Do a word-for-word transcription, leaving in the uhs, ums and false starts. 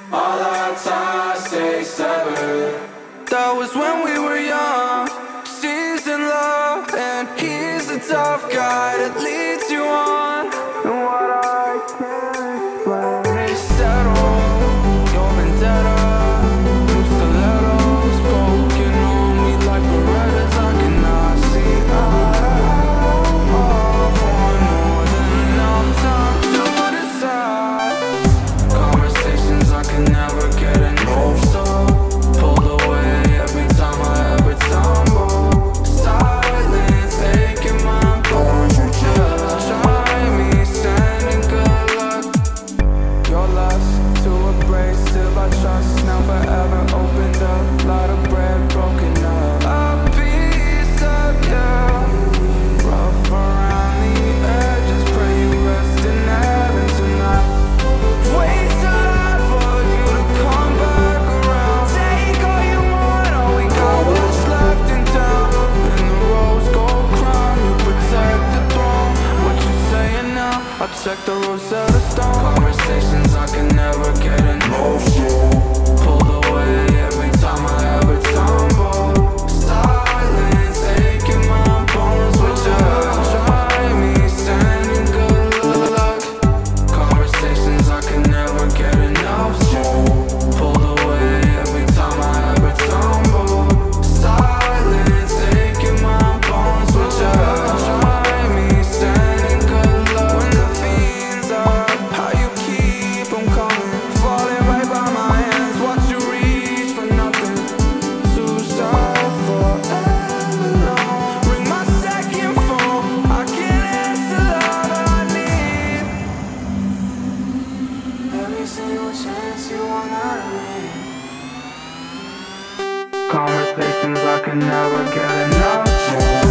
All our ties stay severed. That was when we were young. She's in love and he's the tough guy that leads you on. And what I can't explain is settle your vendetta. New stilettos poking on me like Berettas. I cannot see eye for more than enough time to decide. Conversations I can never get enough of. Pulled away every time I ever tumble. Silence aching my bones. You just try me, standing good luck. Your lust to embrace till I trust. Now forever opened up. Lot of bread broken up. A piece of you, rough around the edges. Pray you rest in heaven tonight. Wait till I for you to come back around. Take all you want, all we got what's left in town. In the rose gold crown, you protect the throne. What you saying now? I check the Rosetta Stone. Conversations I can never get enough of. Pulled away every time I ever tumble. Silence aching my bones. Would you try me, standing good luck? Conversations I can never get enough of. Pulled away every time I ever tumble. Silence aching my bones. Would you try me, standing good luck? When the fiends are, how you keep 'em coming. Falling right by my hands, watch you reach for nothing. Too shy for ever long. Ring my second phone, I can't answer love I need. Every single chance you want out of me. Conversations I can never get enough of.